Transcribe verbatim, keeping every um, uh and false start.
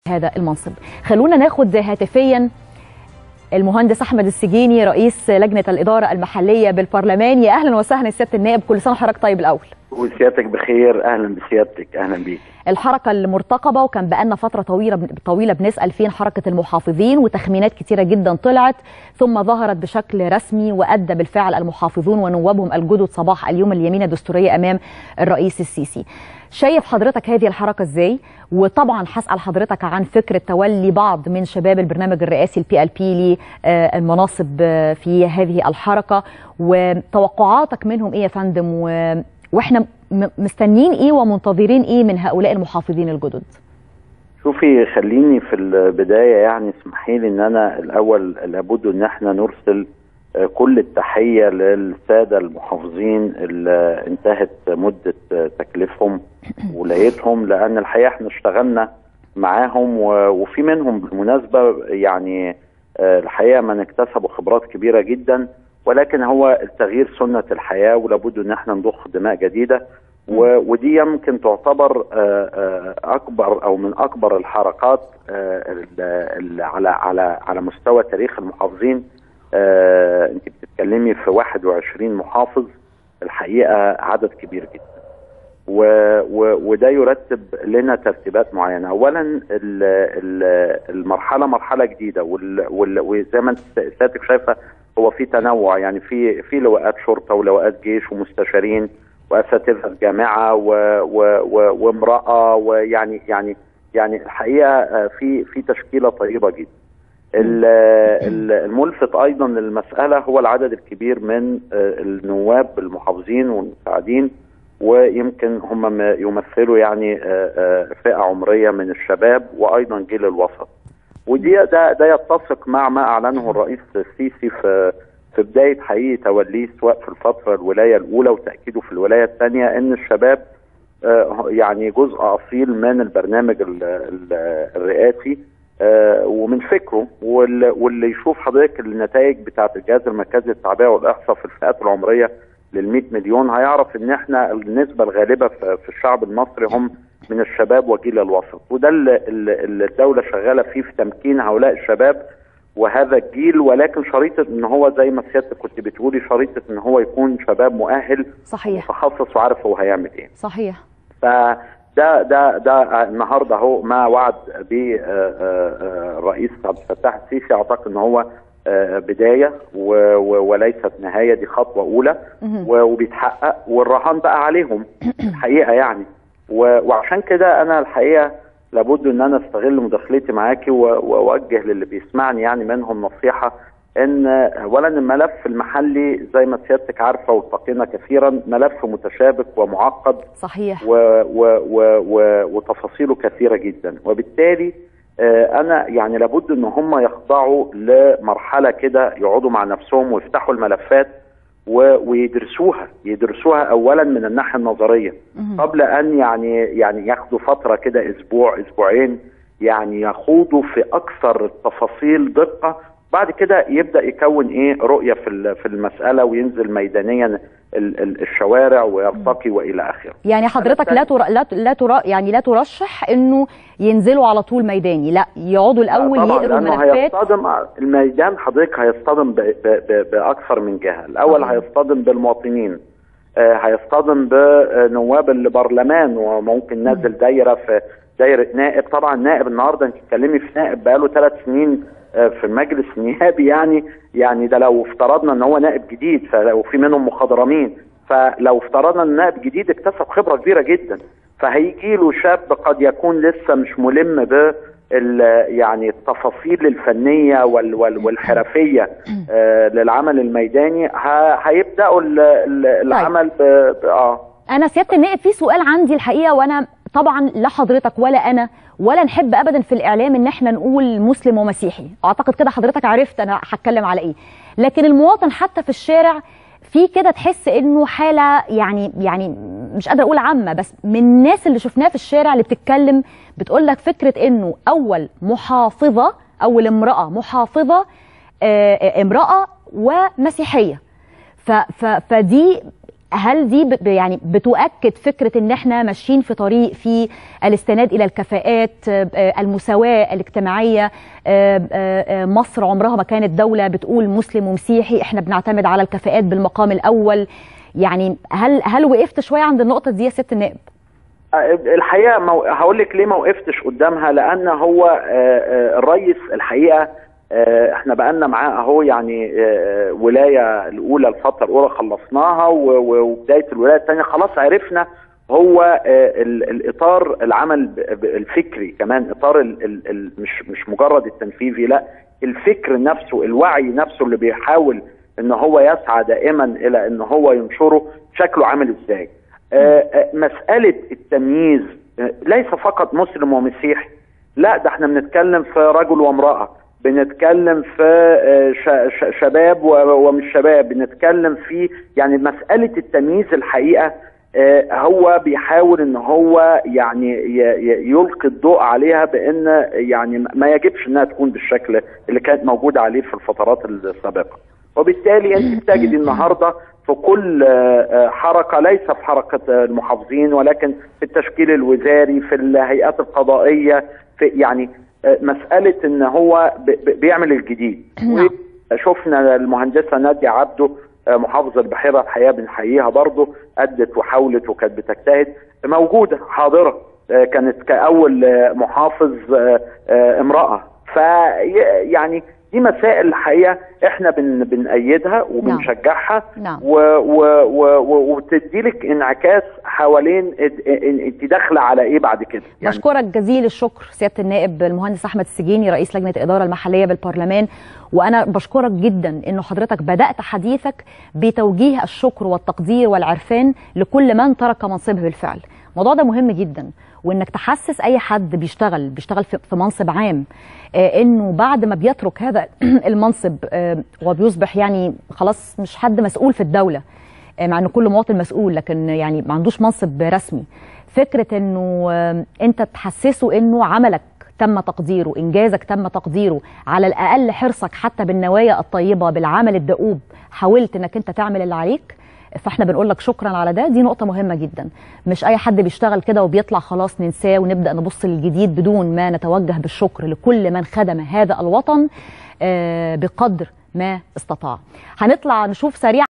هذا المنصب. خلونا ناخد هاتفيا المهندس احمد السجيني رئيس لجنه الاداره المحليه بالبرلمان. يا اهلا وسهلا سياده النائب، كل سنه وحضرتك طيب. الاول وسيادتك بخير. اهلا بسيادتك. اهلا بيك. الحركه المرتقبه، وكان بقالنا فتره طويله طويله بنسال فين حركه المحافظين، وتخمينات كتيره جدا طلعت ثم ظهرت بشكل رسمي، وادى بالفعل المحافظون ونوابهم الجدد صباح اليوم اليمين الدستوريه امام الرئيس السيسي. شايف حضرتك هذه الحركه ازاي؟ وطبعا هسال حضرتك عن فكره تولي بعض من شباب البرنامج الرئاسي البي ال بي للمناصب في هذه الحركه، وتوقعاتك منهم ايه يا فندم، و... واحنا مستنيين ايه ومنتظرين ايه من هؤلاء المحافظين الجدد؟ شوفي، خليني في البدايه يعني اسمحي لي ان انا الاول لابد ان احنا نرسل كل التحيه للساده المحافظين اللي انتهت مده تكليفهم ولايتهم، لان الحقيقه احنا اشتغلنا معاهم وفي منهم بالمناسبه يعني الحقيقه من اكتسبوا خبرات كبيره جدا، ولكن هو التغيير سنه الحياه ولابد ان احنا نضخ دماء جديده، ودي يمكن تعتبر اكبر او من اكبر الحركات على على على مستوى تاريخ المحافظين. انت بتتكلمي في واحد وعشرين محافظ، الحقيقه عدد كبير جدا، و و وده يرتب لنا ترتيبات معينه. اولا ال ال المرحله مرحله جديده، وزي ما انت سيادتك شايفه هو في تنوع، يعني في في لواءات شرطه ولواءات جيش ومستشارين واساتذه جامعه وامراه، ويعني يعني يعني الحقيقه في في تشكيله طيبه جدا. الملفت ايضا للمساله هو العدد الكبير من النواب المحافظين والمساعدين، ويمكن هم يمثلوا يعني فئه عمريه من الشباب وايضا جيل الوسط، ودي ده ده يتفق مع ما اعلنه الرئيس السيسي في في بدايه حقيقه توليه، سواء في الفتره الولايه الاولى وتاكيده في الولايه الثانيه، ان الشباب يعني جزء اصيل من البرنامج الرئاسي ومن فكره، واللي يشوف حضرتك النتائج بتاعت الجهاز المركزي للتعبئه والاحصاء في الفئات العمريه لل مئة مليون هيعرف ان احنا النسبه الغالبه في الشعب المصري هم من الشباب وجيل الوسط، وده اللي الدوله شغاله فيه في تمكين هؤلاء الشباب وهذا الجيل، ولكن شريطه ان هو زي ما سيادتك كنت بتقولي، شريطه ان هو يكون شباب مؤهل صحيح متخصص وعارف هو هيعمل ايه. صحيح. فده ده ده النهارده هو ما وعد به الرئيس عبد الفتاح السيسي، اعتقد ان هو بدايه وليست نهايه، دي خطوه اولى وبيتحقق، والرهان بقى عليهم الحقيقه يعني. وعشان كده انا الحقيقه لابد ان انا استغل مداخلتي معاكي واوجه للي بيسمعني يعني منهم نصيحه، ان اولا الملف المحلي زي ما سيادتك عارفه والتقينا كثيرا ملف متشابك ومعقد صحيح، و و و و وتفاصيله كثيره جدا، وبالتالي انا يعني لابد ان هم يخضعوا لمرحله كده، يقعدوا مع نفسهم ويفتحوا الملفات ويدرسوها يدرسوها اولا من الناحيه النظريه قبل ان يعني يعني ياخدوا فتره كده اسبوع اسبوعين يعني يخوضوا في اكثر التفاصيل دقه، بعد كده يبدا يكون ايه رؤيه في في المساله وينزل ميدانيا الشوارع ويرتقي والى اخره. يعني حضرتك لا تر... لا لا تر... يعني لا ترشح انه ينزلوا على طول ميداني، لا يقعدوا الاول يقروا الملفات. هيصطدم الميدان حضرتك، هيصطدم ب... ب... ب... باكثر من جهه، الاول صحيح. هيصطدم بالمواطنين، آه هيصطدم بنواب البرلمان، وممكن نزل دايره في دايره نائب. طبعا نائب النهارده انت بتتكلمي في نائب بقاله ثلاث سنين في المجلس النيابي، يعني يعني ده لو افترضنا ان هو نائب جديد، فلو في منهم مخضرمين، فلو افترضنا ان نائب جديد اكتسب خبره كبيره جدا، فهيجي له شاب قد يكون لسه مش ملم ب يعني التفاصيل الفنيه وال وال والحرفيه آه للعمل الميداني، هيبداوا العمل ب اه انا سياده النائب في سؤال عندي الحقيقه، وانا طبعا لا حضرتك ولا انا ولا نحب ابدا في الاعلام ان احنا نقول مسلم ومسيحي، اعتقد كده حضرتك عرفت انا هتكلم على ايه، لكن المواطن حتى في الشارع في كده تحس انه حاله يعني يعني مش قادره اقول عامه، بس من الناس اللي شفناها في الشارع اللي بتتكلم بتقول لك فكره انه اول محافظه، اول امراه محافظه آه امراه ومسيحيه، ف ف فدي هل دي ب يعني بتؤكد فكره ان احنا ماشيين في طريق في الاستناد الى الكفاءات، المساواه الاجتماعيه؟ مصر عمرها ما كانت دوله بتقول مسلم ومسيحي، احنا بنعتمد على الكفاءات بالمقام الاول. يعني هل هل وقفت شويه عند النقطه دي يا سياده النائب؟ الحقيقه مو... هقول لك ليه ما وقفتش قدامها. لان هو الرئيس الحقيقه احنا بقالنا معاه اهو، يعني ولايه الاولى الفتره الاولى خلصناها، وبدايه الولايه الثانيه خلاص عرفنا هو الاطار العمل الفكري كمان، اطار ال ال مش مش مجرد التنفيذي، لا الفكر نفسه، الوعي نفسه اللي بيحاول ان هو يسعى دائما الى ان هو ينشره شكله عامل ازاي. مساله التمييز ليس فقط مسلم ومسيحي، لا ده احنا بنتكلم في رجل وامراه، بنتكلم في شباب ومش شباب، بنتكلم في يعني مسألة التمييز الحقيقة هو بيحاول ان هو يعني يلقي الضوء عليها بان يعني ما يجبش انها تكون بالشكل اللي كانت موجودة عليه في الفترات السابقة. وبالتالي انت بتجد النهاردة في كل حركة، ليس في حركة المحافظين ولكن في التشكيل الوزاري، في الهيئات القضائية، في يعني مسألة ان هو بيعمل الجديد. وشفنا المهندسة نادية عبده محافظة البحيرة، الحقيقة بنحييها برضه، أدت وحاولت وكانت بتجتهد، موجودة حاضرة، كانت كأول محافظ امرأة. فيعني دي مسائل الحقيقة احنا بن بنأيدها وبنشجعها، نعم. وبتدي لك انعكاس حوالين انت داخله على ايه بعد كده. يعني بشكرك جزيل الشكر سياده النائب المهندس احمد السجيني رئيس لجنه الاداره المحليه بالبرلمان. وانا بشكرك جدا انه حضرتك بدات حديثك بتوجيه الشكر والتقدير والعرفان لكل من ترك منصبه بالفعل. الموضوع ده مهم جدا، وانك تحسس اي حد بيشتغل بيشتغل في منصب عام آه انه بعد ما بيترك هذا المنصب آه وبيصبح يعني خلاص مش حد مسؤول في الدوله، آه مع ان كل مواطن مسؤول لكن يعني ما عندوش منصب رسمي. فكره انه آه انت تحسسه انه عملك تم تقديره، انجازك تم تقديره، على الاقل حرصك حتى بالنوايا الطيبه بالعمل الدؤوب حاولت انك انت تعمل اللي عليك، فاحنا بنقول لك شكرا على ده. دي نقطة مهمة جدا، مش أي حد بيشتغل كده وبيطلع خلاص ننساه ونبدأ نبص للجديد بدون ما نتوجه بالشكر لكل من خدم هذا الوطن بقدر ما استطاع. هنطلع نشوف سريع